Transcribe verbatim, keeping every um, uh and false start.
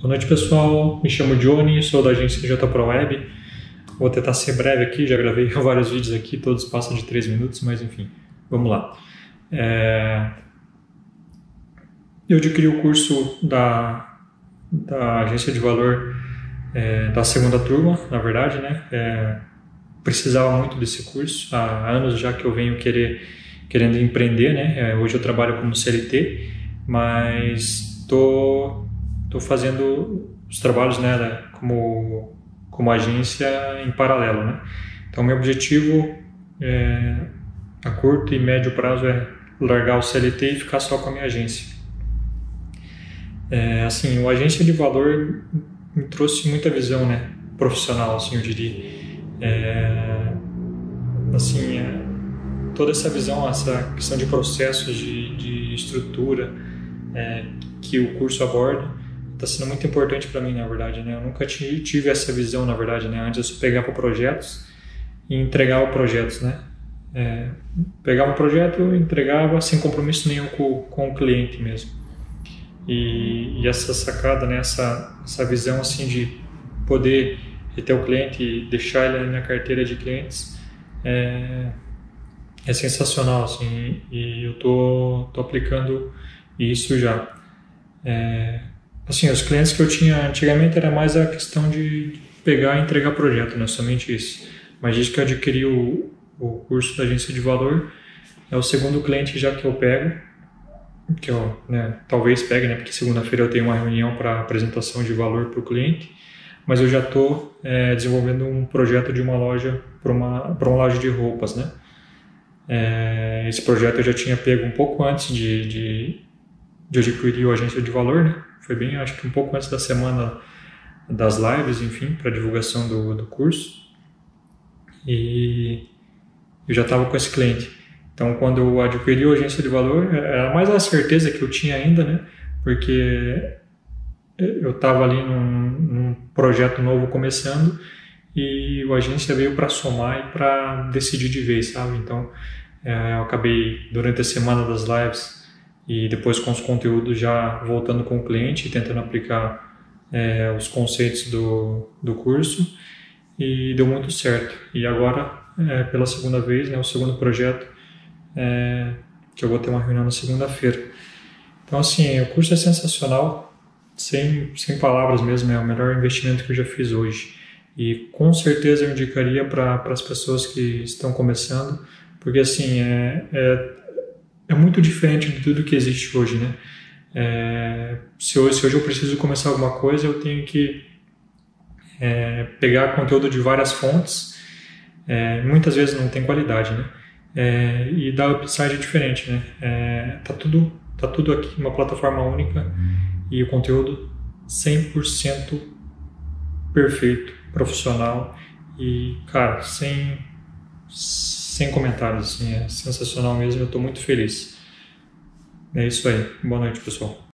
Boa noite, pessoal. Me chamo Johnny, sou da agência J Pro Web. Vou tentar ser breve aqui, já gravei vários vídeos aqui, todos passam de três minutos, mas enfim, vamos lá. É... Eu adquiri o curso da, da agência de valor é, da segunda turma, na verdade, né? É... Precisava muito desse curso, há anos já que eu venho querer, querendo empreender, né? É, hoje eu trabalho como C L T, mas estou tô, tô fazendo os trabalhos, né, como, como agência em paralelo, né? Então, meu objetivo é, a curto e médio prazo é largar o C L T e ficar só com a minha agência. É, assim, o agência de valor me trouxe muita visão, né, profissional, assim, eu diria. É, assim, é, toda essa visão, essa questão de processos, de, de estrutura é, que o curso aborda, está sendo muito importante para mim, na verdade, né? Eu nunca tive essa visão, na verdade, né? Antes eu só pegava projetos e entregava projetos, né? É, pegava um projeto e entregava sem compromisso nenhum com, com o cliente mesmo. E, e essa sacada, né? Essa, essa visão, assim, de poder reter o cliente e deixar ele na minha carteira de clientes é, é sensacional, assim, e eu tô, tô aplicando isso já. É, assim, os clientes que eu tinha antigamente era mais a questão de pegar e entregar projeto, né, somente isso. Mas desde que eu adquiri o, o curso da agência de valor, é o segundo cliente já que eu pego, que eu, né, talvez pegue, né, porque segunda-feira eu tenho uma reunião para apresentação de valor para o cliente, mas eu já estou é, desenvolvendo um projeto de uma loja para uma, para uma loja de roupas, né? É, esse projeto eu já tinha pego um pouco antes de, de, de adquirir a agência de valor, né? Foi bem, acho que um pouco antes da semana das lives, enfim, para divulgação do, do curso. E eu já estava com esse cliente. Então, quando eu adquiri a agência de valor, era mais a certeza que eu tinha ainda, né? Porque eu estava ali num, num projeto novo começando e a agência veio para somar e para decidir de vez, sabe? Então, é, eu acabei, durante a semana das lives e depois com os conteúdos, já voltando com o cliente e tentando aplicar é, os conceitos do, do curso, e deu muito certo. E agora, é, pela segunda vez, né, o segundo projeto, é, que eu vou ter uma reunião na segunda-feira. Então, assim, o curso é sensacional. Sem, sem palavras mesmo, é o melhor investimento que eu já fiz hoje. E com certeza eu indicaria para as pessoas que estão começando, porque assim, é, é, é muito diferente de tudo que existe hoje, né? É, se, hoje, se hoje eu preciso começar alguma coisa, eu tenho que é, pegar conteúdo de várias fontes, é, muitas vezes não tem qualidade, né? É, e dar upside diferente, né? É, tá tudo, tá tudo aqui, uma plataforma única, e o conteúdo cem por cento perfeito, profissional e, cara, sem, sem comentários, assim, é sensacional mesmo, eu estou muito feliz. É isso aí, boa noite, pessoal.